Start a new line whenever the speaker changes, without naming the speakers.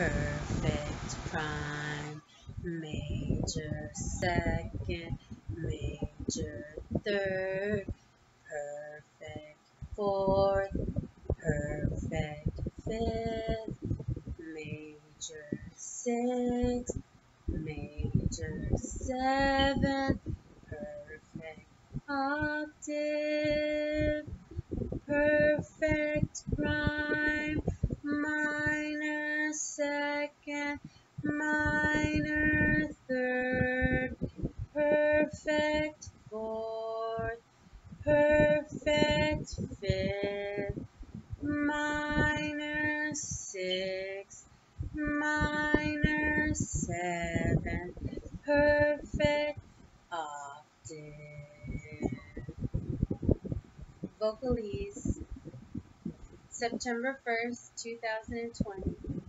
perfect prime, major second, major third, perfect fourth, perfect fifth, major sixth, major seventh, perfect octave, perfect prime, minor second, minor third, perfect fourth, perfect fifth, minor sixth, minor seventh, perfect octave. Vocalize, September 1st, 2020.